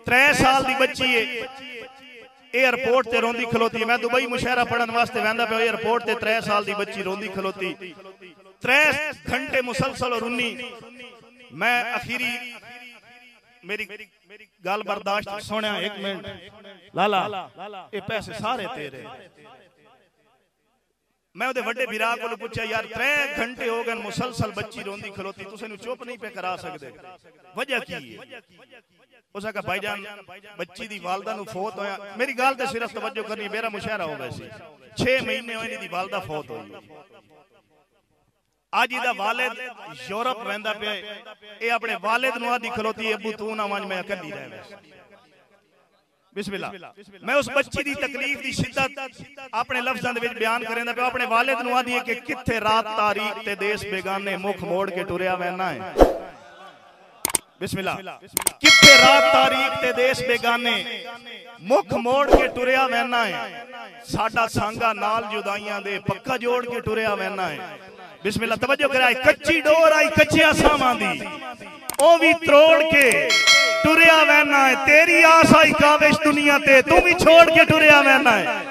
3 साल की बच्ची है, एयरपोर्ट से रोंदी खलोती। मैं दुबई मुशायरा पढ़न वास्ते वहदा पे, एयरपोर्ट से 3 साल की बच्ची रोंदी खलोती, 3 घंटे मुसलसल और रुनी। मैं अखीरी मेरी गल बर्दाश्त सुने, 1 मिनट लाला, ये पैसे सारे तेरे। मैं उहदे वड्डे बिरा को पूछा, यार 3 घंटे हो गए मुसलसल बच्ची रोंदी खलोती, तुम इन्हू चुप नहीं पे करा सकते, वजह की है? उसने कहा भाईजान बच्ची दी वालदा नू फौत होया। मेरी गल ते सिर्फ तवज्जो करनी, मेरा मुशायरा हो गया सी, 6 महीने होए दी वालदा फौत हुई। आज इदा वालिद यूरोप वहदा पे, ये अपने वालिद नू आदी खलोती, अबू तू ना वंज मैं अकेली रह। बिस्मिल्लाह, मैं उस बच्ची दी तकलीफ दी शिद्दत अपने लफ्ज़ां दे विच बयान करेंदा पे। अपने वालिद नू आदी है कि किथे रात तारीख ते देश बेगाने मुख मोड़ के टुरिया वहना है। बिस्मिल्लाह, किथे रात तारीख ते देश बेगाने मुख मोड़ के टुरिया वहना है। साडा सांगा नाल जुदाइयां दे पक्का जोड़ के टुरिया वहना है। बिस्मिल्लाह, तवज्जो करा, कच्ची डोर आई कच्चिया सावां दी, ओ भी तोड़ के टुरिया वहना है। तेरी आस आई काविश दुनिया ते, तू भी छोड़ के टुरिया वहना है।